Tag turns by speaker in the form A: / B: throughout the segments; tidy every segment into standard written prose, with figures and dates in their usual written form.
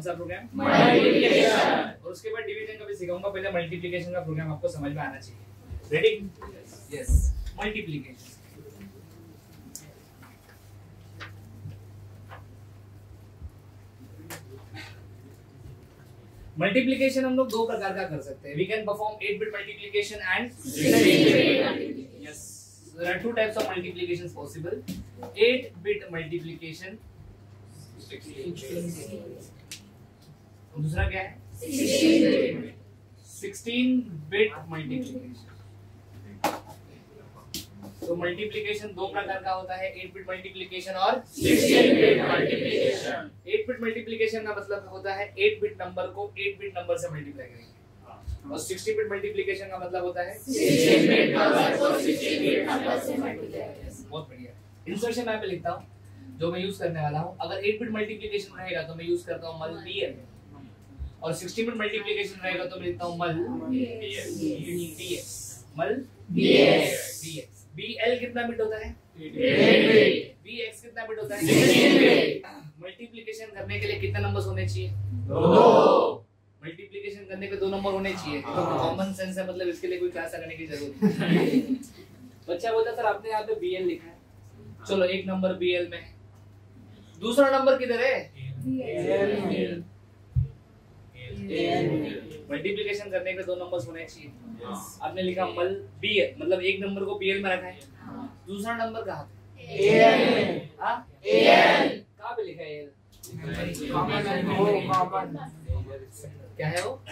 A: सा programme?
B: Multiplication.
A: और उसके बाद डिवीजन का भी सिखाऊंगा, पहले मल्टीप्लिकेशन का प्रोग्राम आपको समझ में आना चाहिए। रेडी? यस। मल्टीप्लिकेशन मल्टीप्लिकेशन हम लोग दो प्रकार का कर सकते हैं। We can perform 8 bit multiplication and 16 bit. Yes, there are two types of multiplications possible. 8 bit multiplication, दूसरा क्या है? 16 बिट मल्टीप्लिकेशन। तो मल्टीप्लिकेशन दो प्रकार का होता है, 8 बिट मल्टीप्लिकेशन और
B: 16 बिट मल्टीप्लिकेशन।
A: 8 बिट मल्टीप्लिकेशन का मतलब होता है 8 बिट नंबर को 8 बिट नंबर से मल्टीप्लाई करेंगे, और 16 बिट मल्टीप्लिकेशन का मतलब होता है
B: 16 बिट नंबर को 16 बिट नंबर से मल्टीप्लाई करेंगे।
A: बहुत बढ़िया। इंसर्शन मैं पे लिखता हूं जो मैं यूज करने वाला हूं। अगर 8 बिट मल्टीप्लिकेशन रहेगा तो मैं यूज करता हूं मल बीएल, और 16 बिट मल्टीप्लिकेशन रहेगा तो मैं लिखता हूं मल बीएस। मल बीएस। बीएल कितना बिट होता है?
B: 8 बिट।
A: बीएक्स कितना बिट होता है?
B: 16 बिट।
A: मल्टीप्लिकेशन करने के लिए कितने नंबर्स होने चाहिए?
B: 2।
A: मल्टीप्लिकेशन करने के 2 नंबर होने चाहिए। तो कॉमन सेंस है, मतलब इसके लिए कोई क्लास लगाने की जरूरत नहीं। बच्चा बोलता सर आपने यहाँ पे बीएल लिखा है, चलो एक नंबर बीएल में, दूसरा नंबर किधर है? मल्टीप्लिकेशन करने के 2 नंबर्स होने चाहिए। आपने लिखा मल बीएल, मतलब एक नंबर को बीएल में रखा है, दूसरा नंबर कहाँ पे?
B: एल।
A: हाँ,
B: एल
A: कहाँ पे लिखा है एल?
B: कॉमन।
A: क्या है वो?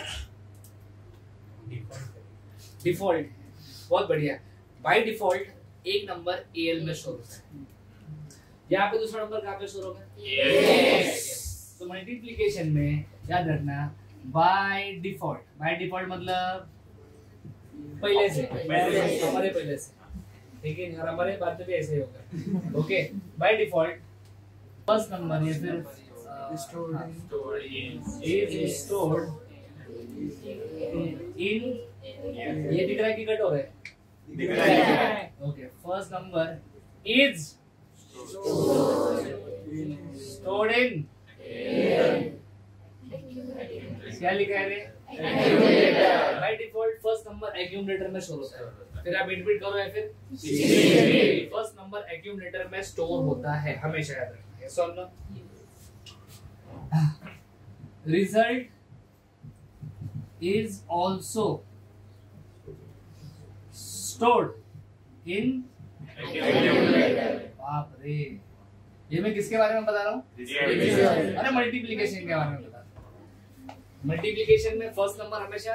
A: डिफॉल्ट। बहुत बढ़िया। बाय डिफॉल्ट एक नंबर एल में शो होता है, यहाँ पे दूसरा नंबर कहाँ पे शो होगा? तो मल्टीप्लिकेशन में याद रखना बाय डिफॉल्ट। बाय डिफॉल्ट मतलब पहले से, हमारे पहले से, लेकिन हमारे बाद में भी ऐसे ही होगा। Okay, by default first number या फिर इज स्टोर्ड इन, ये दिख रहा है कि कट हो रहा है?
B: दिख रहा है।
A: Okay, first number is stored in, क्या लिखा है रे? By default first number accumulator में स्टोर होता है। फिर आप 8 बिट करो या फिर 16 बिट, फर्स्ट नंबर एक्यूमुलेटर में स्टोर होता है, हमेशा याद रखना है। Solve no. Result is also stored in बाप रे, ये मैं किसके बारे में बता रहा हूँ? अरे मल्टीप्लिकेशन के बारे में बता रहा हूँ। मल्टीप्लिकेशन में फर्स्ट नंबर हमेशा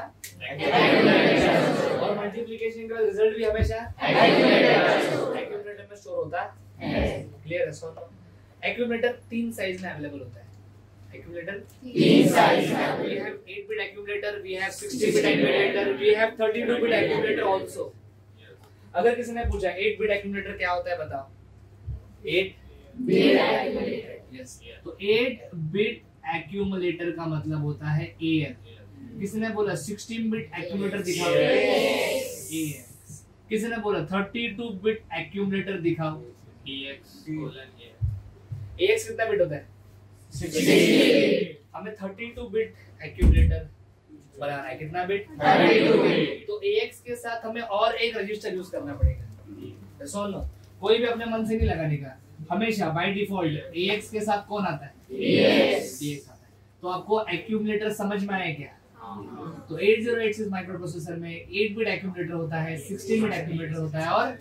A: और मल्टीप्लिकेशन का रिजल्ट भी हमेशा एक्यूमुलेटर में स्टोर होता है। क्लियर है? सो एक्यूमुलेटर 3 साइज में अवेलेबल होता है। Accumulator
B: 3 साइज में।
A: We have 8 bit accumulator, we have 16 bit accumulator, we have 32 bit accumulator also. अगर किसी ने पूछा 8 bit accumulator क्या होता है बताओ? 8
B: bit accumulator।
A: Yes. तो 8 bit accumulator का मतलब होता है AL। किसी ने बोला 16 bit accumulator दिखाओ? AX। किसी ने बोला 32 bit accumulator दिखाओ? AX। AX कितना बिट होता है? 16। हमें 32 बिट एक्यूमुलेटर बनाना है। कितना बिट?
B: 32 बिट।
A: तो AX के साथ हमें और एक रजिस्टर यूज करना पड़ेगा। Solve no. कोई भी अपने मन से नहीं लगाने का, हमेशा बाय डिफॉल्ट AX के साथ कौन आता है? DX आता है। तो आपको एक्यूमुलेटर समझ में आया क्या? तो 8086 माइक्रोप्रोसेसर में 8 बिट एक्यूमुलेटर होता है, 16 बिट एक्यूमुलेटर होता है और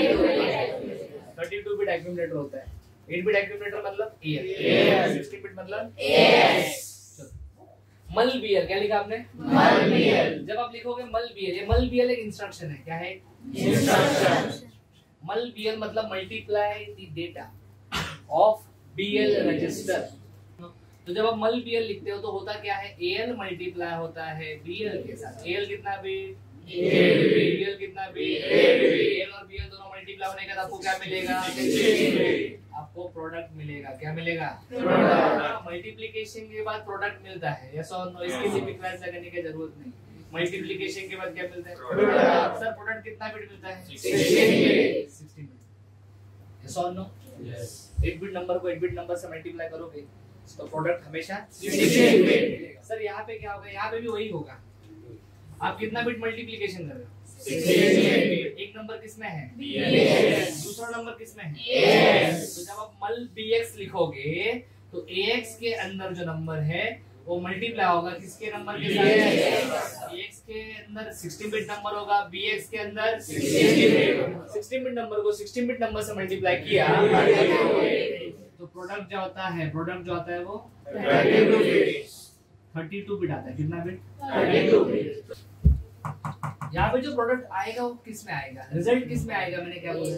A: 32 बिट एक्यूमुलेटर होता है। 8 बिट एक्यूमुलेटर मतलब AL, 16 बिट मतलब
B: AX।
A: मल बीएल क्या लिखा आपने?
B: मल बीएल।
A: जब आप लिखोगे मल बीएल, ये मल बीएल एक इंस्ट्रक्शन है। क्या है?
B: इंस्ट्रक्शन।
A: मल बीएल मतलब multiply the data of BL register. तो जब आप मल बीएल लिखते हो तो होता क्या है? AL मल्टीप्लाई होता है बीएल के साथ। AL कितना बिट? बीएल कितना बिट? AL और बीएल दोनों मल्टीप्लाई होने के बाद आपको क्या मिलेगा? आपको प्रोडक्ट मिलेगा। क्या मिलेगा? प्रोडक्ट। मल्टीप्लिकेशन के बाद प्रोडक्ट मिलता है। यस और नो? इसके लिए भी क्लास लगाने की जरूरत नहीं। मल्टीप्लिकेशन के बाद क्या मिलता है? प्रोडक्ट। सर प्रोडक्ट कितना बिट मिलता है? 16 बिट। यस और नो? यस। 8 बिट नंबर को 8 बिट नंबर से मल्टीप्लाई करोगे तो प्रोडक्ट हमेशा 16 बिट। सर यहाँ पे क्या होगा, यहाँ पे भी वही होगा। आप कितना बिट मल्टीप्लिकेशन कर रहे हो, 16 बिट। एक नंबर किसमें है, BX, दूसरा नंबर किसमें है, AX। तो जब आप मल BX लिखोगे तो AX के अंदर जो नंबर है वो मल्टीप्लाई होगा किसके नंबर के साथ, AX के अंदर 16 बिट नंबर होगा, BX के अंदर 16 बिट नंबर को 16 बिट नंबर से मल्टीप्लाई किया तो प्रोडक्ट जो होता है वो 32 बिट आता है। कितना बिट, 32 बिट। यहाँ पे जो प्रोडक्ट आएगा वो किस में आएगा, रिजल्ट किस में आएगा, मैंने क्या बोला,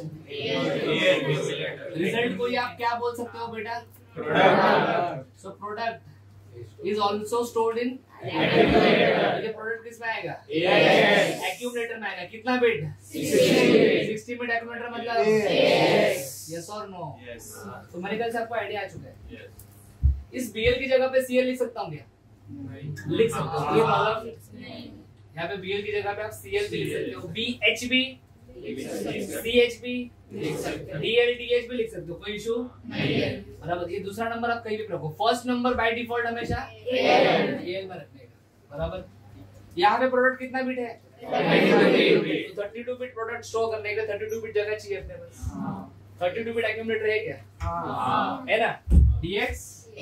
A: रिजल्ट को ही आप क्या बोल सकते हो बेटा, product. So product is also stored in accumulator। ये प्रोडक्ट किस में आएगा, एक्यूमुलेटर में आएगा। कितना बिट, 60 बिट एक्यूमुलेटर मतलब यस और नो। तो मेरे ख्याल से आपको आइडिया आ चुका है। इस BL की जगह पे CL लिख सकता हूँ क्या, लिख सकता हूँ। ये मतलब यहाँ पे BL की जगह पे आप CL भी लिख सकते हो, BHB, CHB, DL, DH भी लिख सकते हो, कोई इशू नहीं है। बराबर। ये दूसरा नंबर आप कहीं भी रखो, फर्स्ट नंबर बाय डिफॉल्ट हमेशा AL में रखने का। बराबर। यहाँ पे प्रोडक्ट कितना बिट है, 32 बिट। 32 बिट प्रोडक्ट शो करने के लिए 32 बिट जगह चाहिए अपने पास। 32 बिट एक्यूमुलेटर है क्या, है ना। DX,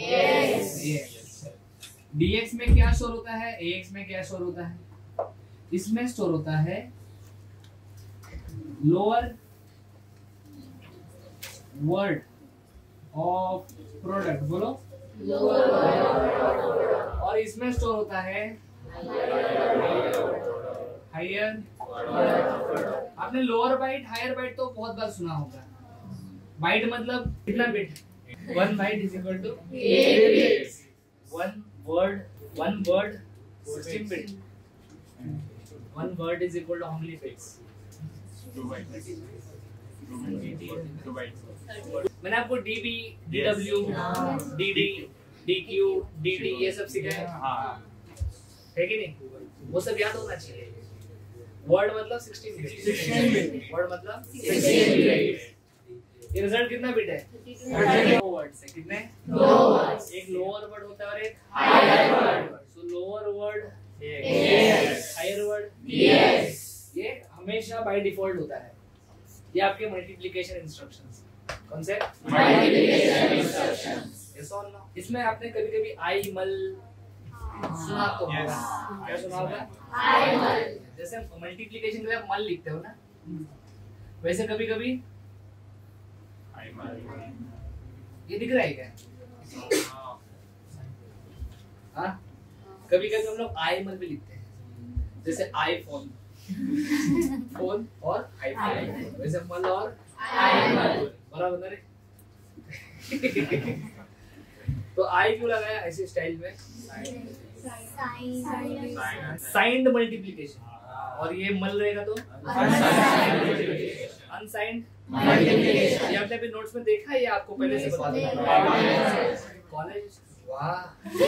A: DX में क्या स्टोर होता है, AX में क्या स्टोर होता है, इसमें स्टोर होता है लोअर वर्ड ऑफ प्रोडक्ट, बोलो, और इसमें स्टोर होता है हायर। आपने लोअर बाइट हायर बाइट तो बहुत बार सुना होगा। बाइट मतलब कितना bit, 1 byte is equal to 8 bits. One word 16 bit. 1 word is equal to how many bits, 2 bytes। मैंने आपको DB, DW, DD, DQ, DD ये सब सिखाया है कि नहीं, वो सब याद होना चाहिए। वर्ड मतलब 16 बिट, वर्ड मतलब 16 बिट। ये रिजल्ट कितना बिट है, 2 वर्ड से कितने, 2 वर्ड। एक लोअर वर्ड होता है और एक higher word. So lower word higher word, ये हमेशा बाय डिफॉल्ट होता है। ये आपके मल्टीप्लिकेशन इंस्ट्रक्शंस। कौन से मल्टीप्लिकेशन इंस्ट्रक्शंस, यस और नो। इसमें आपने कभी-कभी आई मल सुना तो होगा, क्या सुना होगा, आई मल। जैसे मल्टीप्लिकेशन के लिए आप मल लिखते हो ना, वैसे कभी-कभी आई मल। ये दिख रहा है क्या, हाँ। कभी-कभी हम लोग आई मल भी लिखते हैं, जैसे आईफोन, फोन और आईफोन, वैसे मल और आई मल। बराबर है। तो आई क्यों लगाया ऐसे स्टाइल में, साइंड मल्टीप्लिकेशन। और ये मल रहेगा तो अनसाइंड मल्टीप्लिकेशन। ये आपने अपने नोट्स में देखा है, ये आपको पहले से बता दूं। कॉलेज, वाह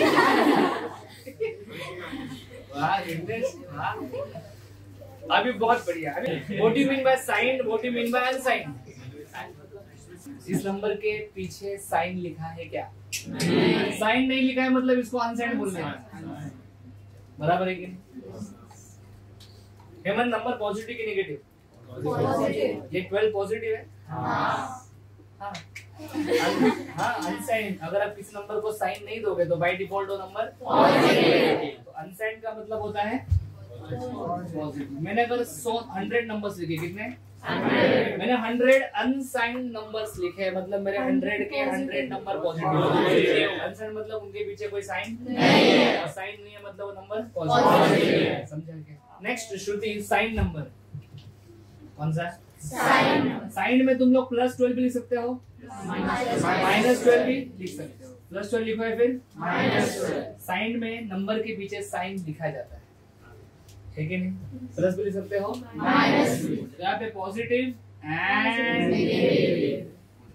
A: वाह, वाह, अभी बहुत बढ़िया। अभी what do you mean by signed, what do you mean by unsigned. इस नंबर के पीछे साइन लिखा है क्या, साइन नहीं लिखा है मतलब इसको अनसाइंड बोलना है। बराबर है कि नहीं। हेमंत, नंबर पॉजिटिव की नेगेटिव, पॉजिटिव। ये 12 पॉजिटिव है, हाँ हाँ अनसाइंड। अगर आप किसी नंबर को साइन नहीं दोगे तो बाय डिफॉल्ट वो नंबर पॉजिटिव। तो अनसाइंड का मतलब होता है पॉजिटिव। मैंने अगर 100 नंबर्स लिखे, कितने, 100। मैंने 100 अनसाइंड नंबर्स लिखे, मतलब मेरे 100 के 100 नंबर पॉजिटिव। अनसाइंड मतलब उनके पीछे कोई साइन नहीं है, और साइन नहीं है मतलब वो नंबर पॉजिटिव है। समझा क्या। नेक्स्ट श्रुति, साइन नंबर कौन सा, साइन में तुम लोग +12 भी लिख सकते हो, -12 भी लिख सकते हो। +12 लिखो है, फिर -12। साइन में नंबर के पीछे साइन लिखा जाता है, ठीक है नहीं। प्लस भी लिख सकते हो, माइनस भी। यहाँ पे पॉजिटिव एंड नेगेटिव।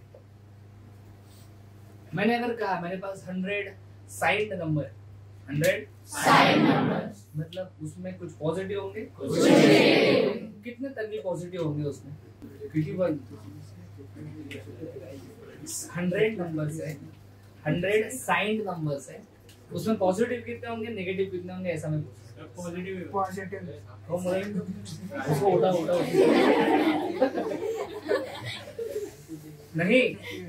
A: मैंने अगर कहा मेरे पास 100 साइंड नंबर, 100 साइंड नंबर मतलब उसमें कुछ पॉजिटिव होंगे, कुछ नेगेटिव। कितने तक पॉजिटिव होंगे उसमें, क्योंकि 100 नंबर्स है, 100 साइंड नंबर्स है, उसमें पॉजिटिव कितने होंगे, नेगेटिव कितने होंगे, ऐसा मैं पॉजिटिव उसको उठा नहीं,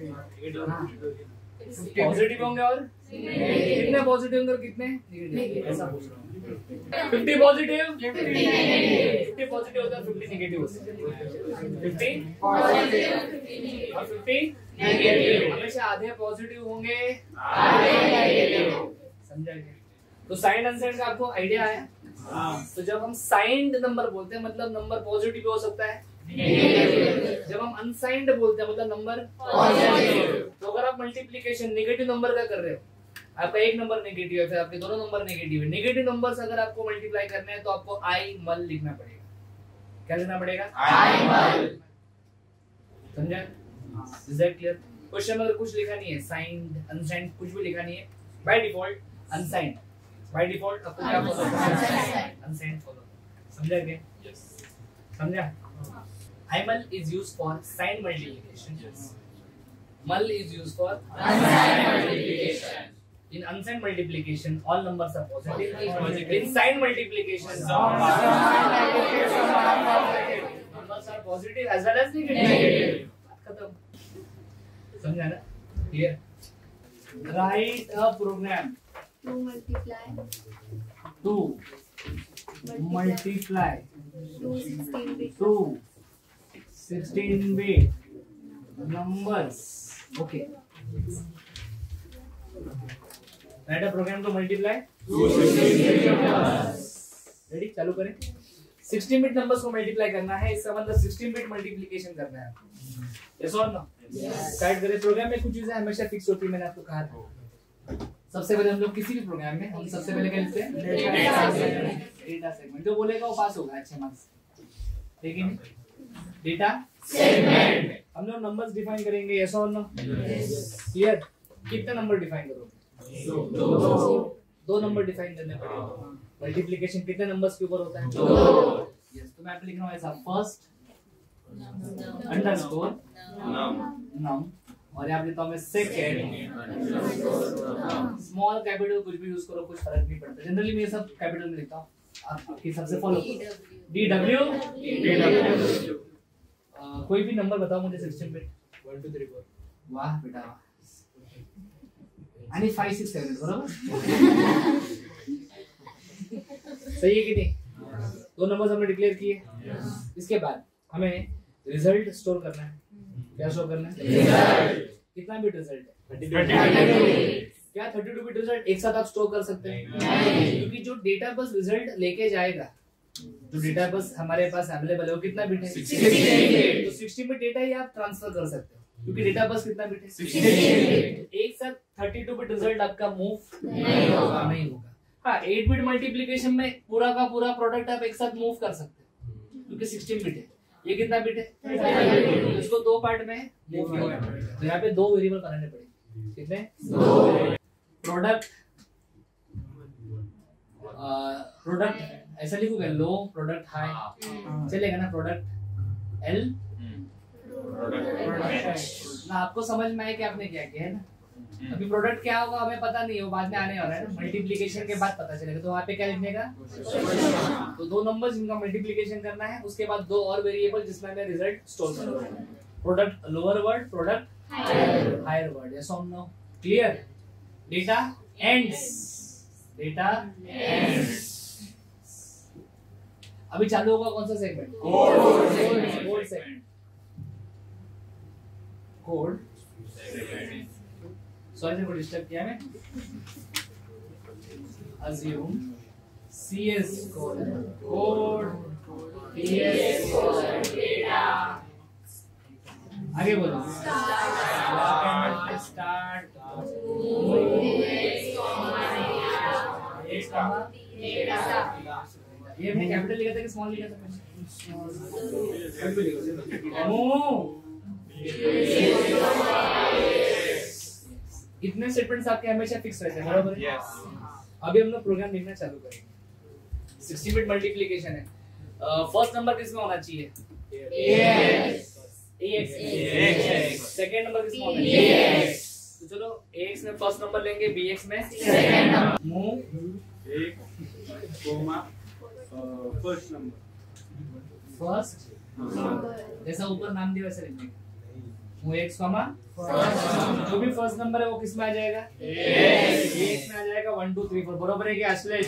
A: पॉजिटिव होंगे और कितने पॉजिटिव होंगे और कितने नेगेटिव, ऐसा पूछ रहा हूँ। 50 पॉजिटिव 50 पॉजिटिव होता है, 50 नेगेटिव होता है, 50 पॉजिटिव और 50 नेगेटिव, हमेशा आधे पॉजिटिव होंगे आधे नेगेटिव, समझा गया? तो साइंड अनसाइंड का आपको आइडिया है। तो जब हम साइंड नंबर बोलते हैं मतलब नंबर पॉजिटिव हो सकता है, जब हम अनसाइंड बोलते हैं मतलब नंबर पॉजिटिव। तो अगर आप मल्टीप्लिकेशन नेगेटिव नंबर का कर रहे हो, आपका एक नंबर नेगेटिव है, फिर आपके दोनों नंबर नेगेटिव है, नेगेटिव नंबर्स अगर आपको मल्टीप्लाई करने हैं तो आपको आई मल लिखना पड़ेगा। क्या लिखना पड़ेगा? आई मल। समझा? Is that clear? क्वेश्चन में अगर कुछ लिखा नहीं है, साइंड अनसाइंड कुछ भी लिखा नहीं है, by default unsigned, by default आपको क्या फॉलो करना है? Unsigned follow. समझा क्या? यस, समझा? Hymal is used for signed multiplication. Yes. Mul is used for unsigned multiplication. In unsigned multiplication, all numbers are positive. In signed multiplication, numbers are positive as well as negative. खत्म। समझा ना? Here. Write a program.
B: To multiply.
A: To multiply. 16-bit numbers. Okay. Write a program to multiply 16-bit numbers. Ready? चालू करें। 16-bit numbers को multiply करना है, इसका मतलब 16-bit मल्टीप्लिकेशन करना है। Yes or no? स्टार्ट करें। प्रोग्राम में कुछ चीजें हमेशा फिक्स होती है, मैंने आपको कहा था। सबसे पहले हम लोग किसी भी प्रोग्राम में हम सबसे पहले क्या लिखते हैं? Data segment. जो बोलेगा वो पास होगा, अच्छे मार्क्स। ठीक है? Data segment. हम लोग नंबर्स डिफाइन करेंगे, यस और नो? क्लियर? कितने नंबर डिफाइन करोगे? दो नंबर डिफाइन करने पड़ेंगे। मल्टीप्लिकेशन कितने नंबर्स के ऊपर होता है? दो। यस, तो मैं लिख रहा हूँ ऐसा, फर्स्ट अंडरस्कोर नम, और यहाँ लिखता हूँ मैं सेकेंड। स्मॉल कैपिटल कुछ भी यूज करो, कुछ फर्क नहीं पड़ता। जनरली मैं सब कैपिटल में लिखता हूँ, आपके हिसाब से फॉलो करो। DW। कोई भी नंबर बताओ मुझे 16-bit। 1 2 3 4। वाह बेटा वाह। आणि 5 6 7 बरोबर? सही है कि नहीं? दो नंबर्स हमने डिक्लेयर किए। इसके बाद हमें रिजल्ट स्टोर करना है। क्या स्टोर करना है? रिजल्ट। कितना बिट रिजल्ट है? 32। क्या 32 बिट रिजल्ट एक साथ आप स्टोर कर सकते हैं? नहीं, क्योंकि जो डेटा बस रिजल्ट लेके जाएगा, जो डेटा बस हमारे पास अवेलेबल है वो कितना बिट है? 16 बिट। तो 16 बिट डेटा ही आप ट्रांसफर कर सकते हो, क्योंकि डेटा बस कितना बिट है? 16 बिट। एक साथ 32 बिट रिजल्ट आपका मूव नहीं होगा। हाँ, 8 बिट मल्टीप्लिकेशन में पूरा का पूरा प्रोडक्ट आप एक साथ मूव कर सकते हो, क्योंकि 16 बिट है। ये कितना बिट है? 32। तो इसको दो पार्ट में मूव करना पड़ेगा। तो यहाँ पे दो वेरिएबल बनाने पड़ेंगे। कितने? दो। प्रोडक्ट ऐसा लिखोगे, लो प्रोडक्ट हाई चलेगा ना? प्रोडक्ट एल ना। आपको समझ में आया कि आपने क्या किया है ना? अभी प्रोडक्ट क्या होगा हमें पता नहीं है, वो बाद में आने वाला है ना, मल्टीप्लिकेशन के बाद पता चलेगा। तो वहाँ पे क्या लिखने का? तो दो नंबर्स जिनका मल्टीप्लिकेशन करना है, उसके बाद दो और वेरिएबल जिसमें मैं रिजल्ट स्टोर करूंगा। Product lower word, product higher word. Yes और no? Clear? Data ends. Data ends. अभी चालू होगा कौन सा segment? Code segment. Code sorry को डिस्टर्ब किया मैं। assume CS code PS code data. आगे बोलो। स्टार्ट ये हमने कैपिटल लिखा था कि स्मॉल लिखा था? कैपिटल लिखा था। इतने स्टेटमेंट्स आपके हमेशा फिक्स रहते हैं, बराबर? यस। अभी हम लोग प्रोग्राम लिखना चालू करेंगे। 16 बिट मल्टीप्लिकेशन है। फर्स्ट नंबर किसमें होना चाहिए? AX। सेकंड नंबर किसमें होना चाहिए? तो चलो ax में फर्स्ट नंबर लेंगे, bx में
B: सेकंड नंबर।
A: मूव
C: एक कोमा फर्स्ट नंबर
A: फर्स्ट, जैसा ऊपर नाम दिया वैसे लिखने का। मूव x कॉमा जो भी फर्स्ट नंबर है वो किस में आ जाएगा? ax में आ जाएगा। 1 2 3 4 बरोबर है क्या अश्लेष?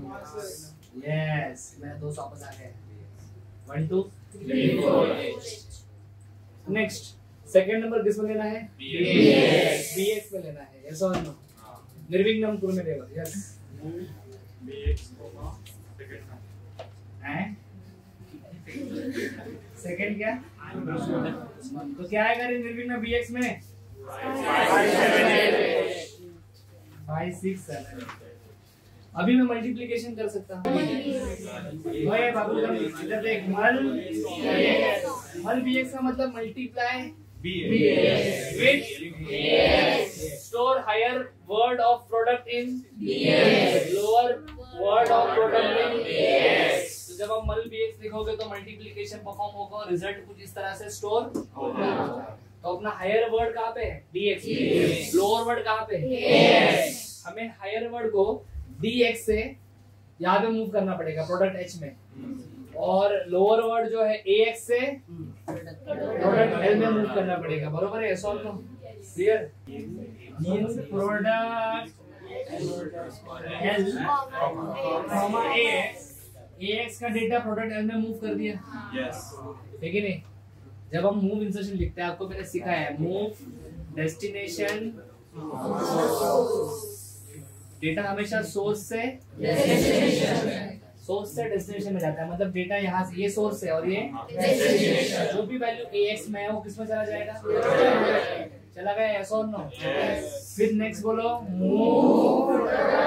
A: यस, मेरा दोस्त वापस आ गया। 1 2 3 4। नेक्स्ट सेकंड नंबर किस में लेना है? bx में लेना है। यस और नो? निर्विघ्नं कुरु में देवा। Yes
C: bx comma second number
A: हैं? सेकंड क्या? तो क्या आएगा रे निर्विघ्न bx में? 5 6 7। अभी मैं मल्टीप्लिकेशन कर सकता हूँ। ओए बाबू इधर देख, मल bx का मतलब मल्टीप्लाई with store higher word of product in lower word of product in तो जब आप मल bx लिखोगे तो मल्टीप्लिकेशन परफॉर्म होगा और रिजल्ट कुछ इस तरह से स्टोर होगा। तो अपना हायर वर्ड कहाँ पे है? dx। लोअर वर्ड कहाँ पे है? हमें हायर वर्ड को dx से यहाँ पे मूव करना पड़ेगा प्रोडक्ट h में, और लोअर वर्ड जो है ax से प्रोडक्ट l में मूव करना पड़ेगा। बरोबर है? ऐसा तो clear. Means product l comma ax का डेटा प्रोडक्ट l में मूव कर दिया।
C: यस
A: ठीक है नहीं? जब हम मूव इंसर्शन लिखते हैं, आपको मैंने सिखाया है मूव डेस्टिनेशन, डेटा हमेशा सोर्स से डेस्टिनेशन में जाता है। मतलब डेटा यहाँ से, ये सोर्स है और ये डेस्टिनेशन। जो भी वैल्यू ax में है वो किस में चला जाएगा? चला गया। यस और नो? फिर नेक्स्ट बोलो, move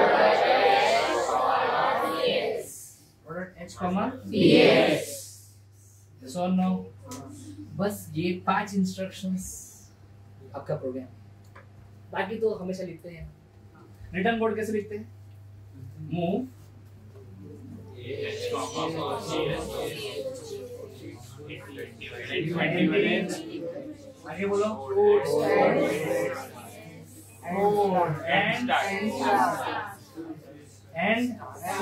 A: product h comma bx। Yes और नो? बस ये 5 इंस्ट्रक्शंस आपका प्रोग्राम। बाकी तो हमेशा लिखते हैं। रिटर्न कोड कैसे लिखते हैं? मूव आगे बोलो, एंड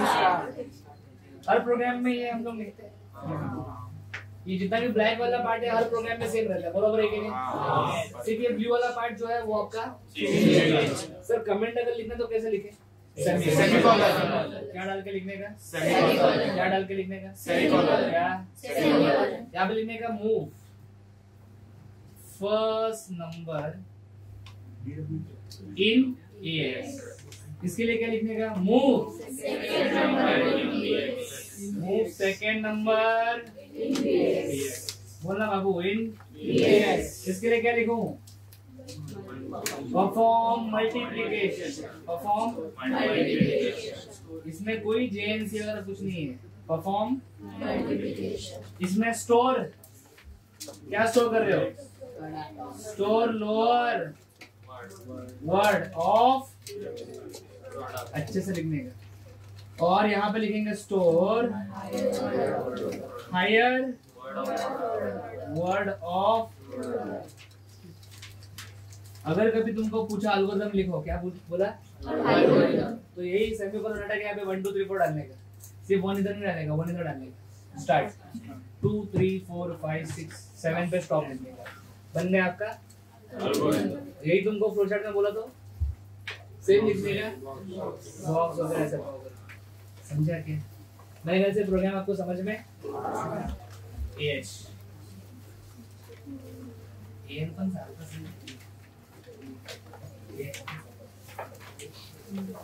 A: हर प्रोग्राम में ये हम लोग लिखते हैं। ये जितना भी ब्लैक वाला पार्ट है हर प्रोग्राम में सेम रहता है। बरोबर है कि नहीं? सिर्फ ये ब्लू वाला पार्ट जो है वो आपका सर कमेंट अगर लिखना तो कैसे लिखे? सेमीकोलन। क्या डाल के लिखने का? सेमीकोलन। क्या डाल के लिखने का? सेमीकोलन। क्या? सेमीकोलन। यहाँ पे लिखने का move first number in ax। इसके लिए क्या लिखने का? मूव सेकेंड नंबर बोलना बाबू इन इसके लिए क्या लिखूं? Perform multiplication. Perform multiplication. इसमें कोई जेएनसी वगैरह कुछ नहीं है। Perform multiplication. इसमें स्टोर, क्या स्टोर कर रहे हो? स्टोर लोअर वर्ड ऑफ, अच्छे से लिखने का। और यहाँ पे लिखेंगे स्टोर हायर वर्ड ऑफ। अगर कभी तुमको पूछा एल्गोरिथम लिखो, क्या बोला? तो यही सेमीकोलन हटा के यहाँ पे 1 2 3 4 डालने का। सिर्फ 1 इधर नहीं डालेगा, 1 इधर डालने का। स्टार्ट 2 3 4 5 6 7 पे स्टॉप लिखने का। बन गया आपका यही तुमको फ्लो चार्ट में बोला तो सेम लिखने का। बॉक्स वगैरह ऐसा समझा क्या? मेरे ख्याल से प्रोग्राम आपको समझ में एच एन पण सारखं